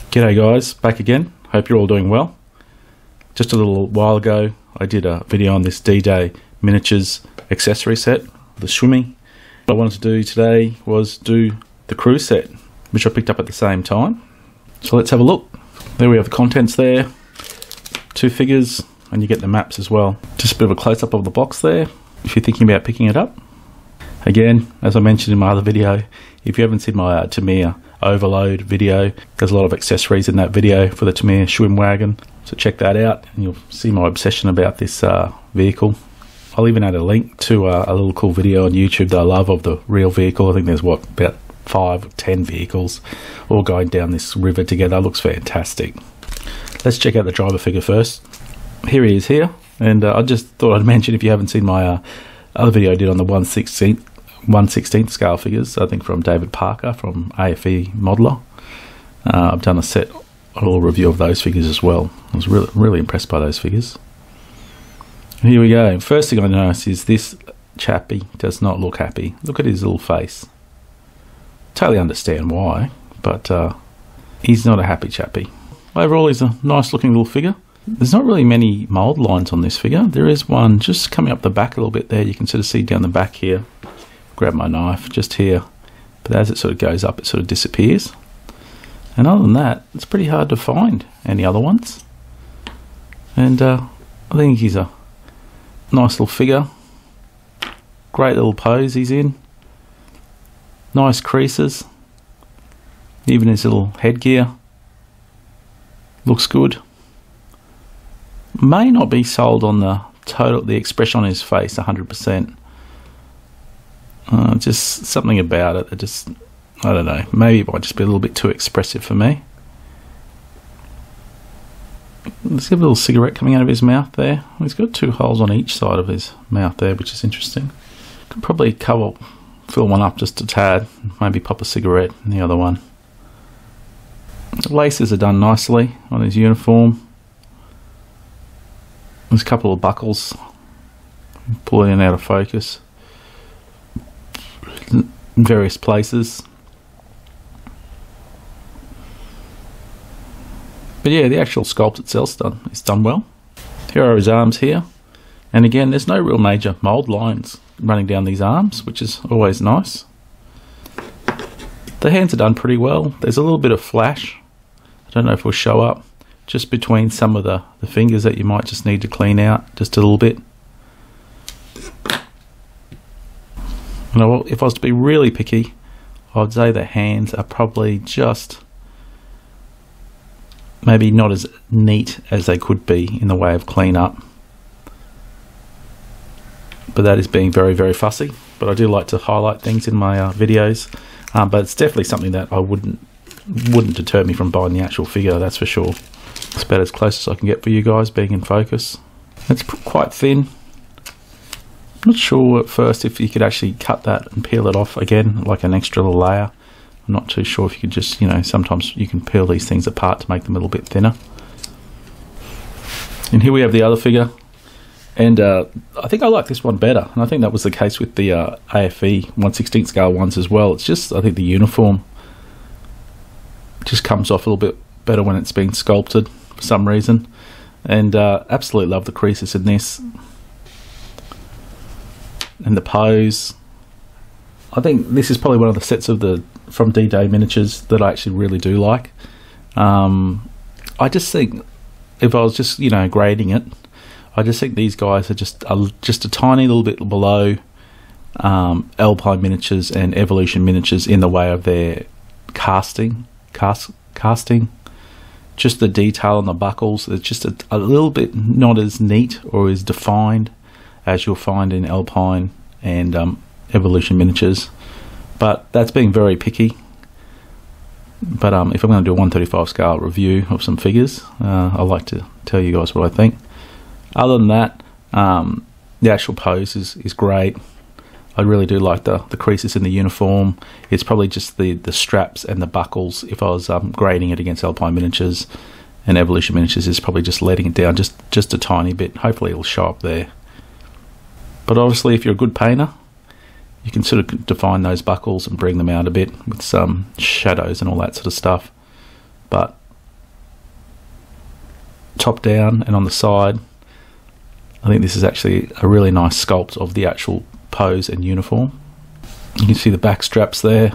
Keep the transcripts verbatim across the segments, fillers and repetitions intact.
G'day guys, back again. Hope you're all doing well. Just a little while ago I did a video on this D-Day miniatures accessory set, the Schwimmi. What I wanted to do today was do the crew set, which I picked up at the same time. So let's have a look. There we have the contents there, two figures, and you get the maps as well. Just a bit of a close-up of the box there, if you're thinking about picking it up. Again, as I mentioned in my other video, if you haven't seen my uh, Tamiya overload video, there's a lot of accessories in that video for the Tamiya Schwimmwagen, so check that out and you'll see my obsession about this uh, vehicle. I'll even add a link to uh, a little cool video on YouTube that I love of the real vehicle. I think there's what, about five or ten vehicles all going down this river together. It looks fantastic. Let's check out the driver figure first. Here he is here, and uh, I just thought I'd mention, if you haven't seen my uh, other video I did on the one sixteenth one sixteenth scale figures, I think from David Parker from A F E Modeler. Uh, I've done a set, a little review of those figures as well. I was really, really impressed by those figures. Here we go. First thing I noticed is this chappy does not look happy. Look at his little face. Totally understand why, but uh, he's not a happy chappy. Overall, he's a nice looking little figure. There's not really many mould lines on this figure. There is one just coming up the back a little bit there. You can sort of see down the back here. Grab my knife just here, but as it sort of goes up, it sort of disappears. And other than that, it's pretty hard to find any other ones. And uh, I think he's a nice little figure. Great little pose he's in. Nice creases. Even his little headgear looks good. May not be sold on the total, the expression on his face one hundred percent. Uh, just something about it that just, I don't know, maybe it might just be a little bit too expressive for me. Let's have a little cigarette coming out of his mouth there. He's got two holes on each side of his mouth there, which is interesting. Could probably cover, fill one up just a tad, maybe pop a cigarette in the other one. The laces are done nicely on his uniform. There's a couple of buckles pulling in out of focus in various places. But yeah, the actual sculpt itself done, it's done well. Here are his arms here, and again, there's no real major mould lines running down these arms, which is always nice. The hands are done pretty well. There's a little bit of flash, I don't know if it will show up, just between some of the, the fingers that you might just need to clean out just a little bit. You know, if I was to be really picky, I'd say the hands are probably just maybe not as neat as they could be in the way of clean up. But that is being very, very fussy. But I do like to highlight things in my uh, videos. Um, but it's definitely something that I wouldn't wouldn't deter me from buying the actual figure, that's for sure. It's about as close as I can get for you guys, being in focus. It's quite thin. I'm not sure at first if you could actually cut that and peel it off again, like an extra little layer. I'm not too sure if you could just, you know, sometimes you can peel these things apart to make them a little bit thinner. And here we have the other figure. And uh, I think I like this one better. And I think that was the case with the uh, A F E one sixteenth scale ones as well. It's just, I think the uniform just comes off a little bit better when it's been sculpted for some reason. And uh, absolutely love the creases in this. And the pose. I think this is probably one of the sets of the from D-Day miniatures that I actually really do like. Um, I just think if I was just, you know, grading it, I just think these guys are just a, just a tiny little bit below um, Alpine miniatures and Evolution miniatures in the way of their casting, cast, casting. Just the detail on the buckles, it's just a, a little bit not as neat or as defined as you'll find in Alpine and um, Evolution miniatures, but that's being very picky. But um, if I'm going to do a one thirty-five scale review of some figures, uh, I like to tell you guys what I think. Other than that, um, the actual pose is, is great. I really do like the, the creases in the uniform. It's probably just the, the straps and the buckles. If I was um, grading it against Alpine miniatures and Evolution miniatures, is probably just letting it down just, just a tiny bit. Hopefully it'll show up there. But obviously if you're a good painter, you can sort of define those buckles and bring them out a bit with some shadows and all that sort of stuff. But top down and on the side. I think this is actually a really nice sculpt of the actual pose and uniform. You can see the back straps there.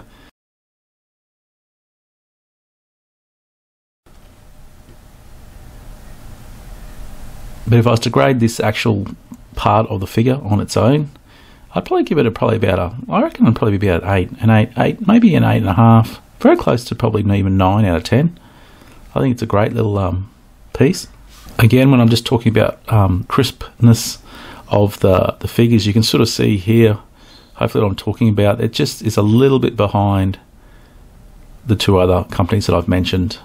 But if I was to grade this actual part of the figure on its own, I'd probably give it a probably about a, I reckon it'd probably be about eight, an eight, eight, maybe an eight and a half, very close to probably even nine out of ten. I think it's a great little um, piece. Again, when I'm just talking about um, crispness of the, the figures, you can sort of see here, hopefully what I'm talking about, it just is a little bit behind the two other companies that I've mentioned.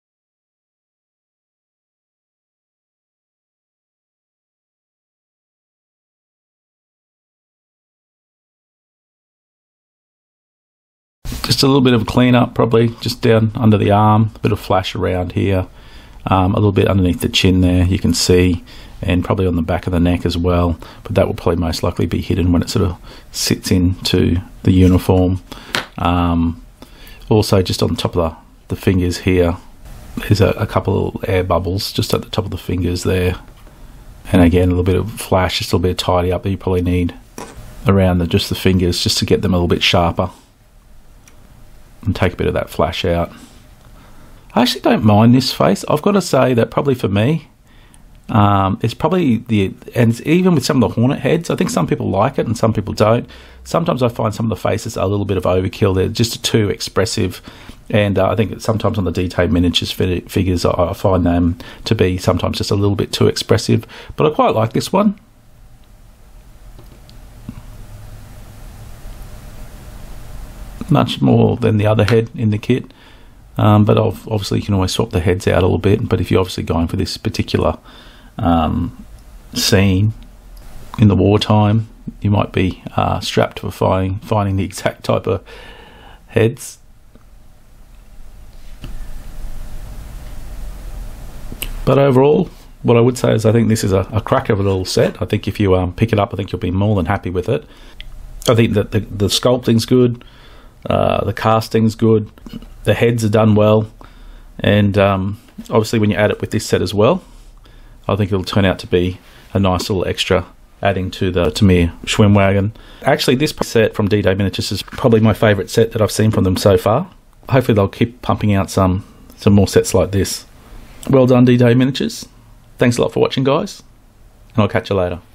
Just a little bit of a clean up, probably just down under the arm, a bit of flash around here, um, a little bit underneath the chin there, you can see, and probably on the back of the neck as well, but that will probably most likely be hidden when it sort of sits into the uniform. Um, also just on top of the, the fingers here, there's a, a couple of air bubbles just at the top of the fingers there, and again a little bit of flash, just a little bit of tidy up that you probably need around the, just the fingers, just to get them a little bit sharper and take a bit of that flash out. I actually don't mind this face. I've got to say that probably for me, um, it's probably the, and even with some of the Hornet heads, I think some people like it and some people don't. Sometimes I find some of the faces are a little bit of overkill. They're just too expressive, and uh, I think sometimes on the D-Day miniatures figures, I, I find them to be sometimes just a little bit too expressive, but I quite like this one. Much more than the other head in the kit, um, but obviously you can always swap the heads out a little bit. But if you're obviously going for this particular um, scene in the wartime, you might be uh, strapped for finding, finding the exact type of heads. But overall, what I would say is I think this is a, a crack of a little set. I think if you um, pick it up, I think you'll be more than happy with it. I think that the, the sculpting's good. Uh, the casting's good, the heads are done well, and um, obviously when you add it with this set as well, I think it'll turn out to be a nice little extra adding to the Tamir Schwimmwagen. Actually, this set from D-Day Miniatures is probably my favourite set that I've seen from them so far. Hopefully they'll keep pumping out some, some more sets like this. Well done, D-Day Miniatures. Thanks a lot for watching, guys, and I'll catch you later.